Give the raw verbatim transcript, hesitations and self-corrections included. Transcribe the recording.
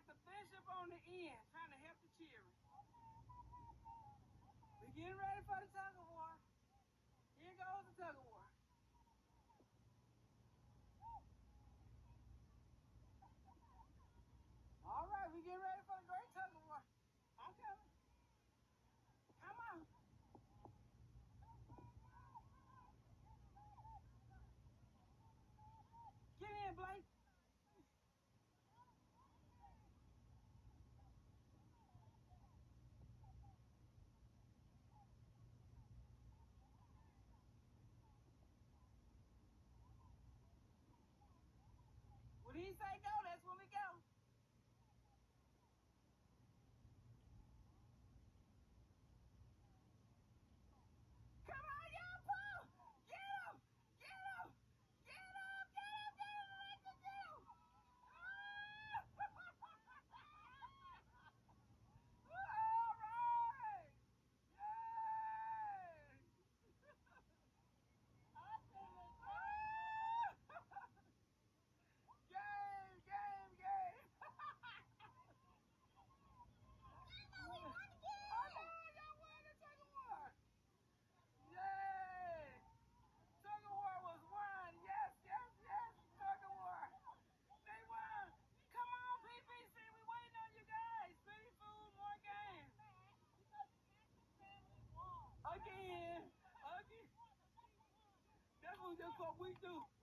got the bishop on the end trying to help the children. We're getting ready for the tug of war. Here goes the tug of war. All right, we're getting ready for the great tug of war. I'm coming. Come on. Get in, Blake. When he say go, that's when we go. Come on, y'all, pull! Get him! Get him! Get him! Get him! Get him! Let the get him! All right! Yay! Game, game, game! We won again! Oh, y'all won the tug of war! Yay! Tug of war was won! Yes, yes, yes! Tug of war! They won! Come on, P P C! We waiting on you guys! City food, more games! Again! Again! That's what, that's what we do!